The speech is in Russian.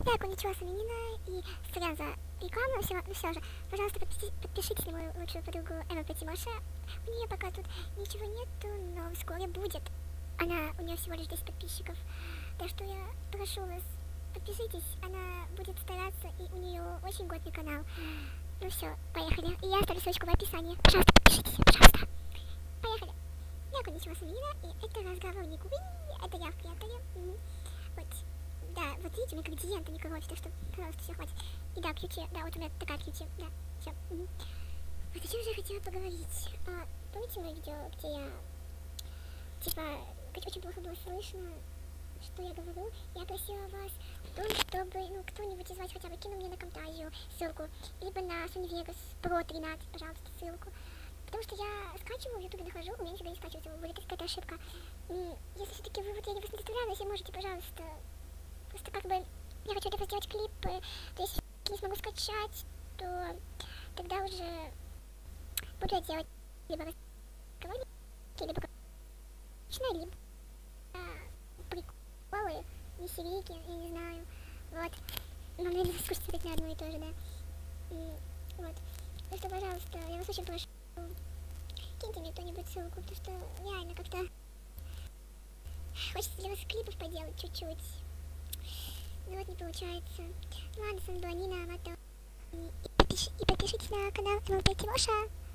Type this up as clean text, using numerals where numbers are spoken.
Да, коничева Санинина, и сорян за рекламу, но все же, пожалуйста, подпишитесь на мою лучшую подругу Эмма Патимоша. У нее пока тут ничего нету, но вскоре будет. У нее всего лишь 10 подписчиков. Так что я прошу вас, подпишитесь, она будет стараться, и у нее очень годный канал. Ну все, поехали. И я оставлю ссылочку в описании. Пожалуйста, подпишитесь, пожалуйста. Поехали. Я коничева Санинина, и это разговорник. Это я в креаторе. Вот. Да, вот видите, у меня как диета, не кровь, так что, пожалуйста, все, хватит. И да, кьюти, да, вот у меня такая кьюти, да, все. Вот о чем же я хотела поговорить? Помните мое видео, где я, типа, очень плохо было слышно, что я говорю? Я просила вас о том, чтобы, кто-нибудь из вас хотя бы кинул мне на Камтазию ссылку, либо на Sony Vegas Pro 13, пожалуйста, ссылку. Потому что я скачиваю, в ютубе нахожу, у меня нифига не скачивается, будет какая-то ошибка. Если все-таки вы, я не вас не заставляю, если можете, пожалуйста, просто как бы я хочу для вас сделать клип, то если не смогу скачать, то тогда уже буду я делать либо разговорники, либо либо приколы, веселики, я не знаю, вот. Но мне не скучно на одно и то же, да. Вот. Так что, пожалуйста, я вас очень прошу, киньте мне кто-нибудь ссылку, потому что реально как-то хочется для вас клипов поделать чуть-чуть. Ну вот не получается. Ладно, с вами была Нина Амато. И подпишитесь на канал Эмма Патимоша.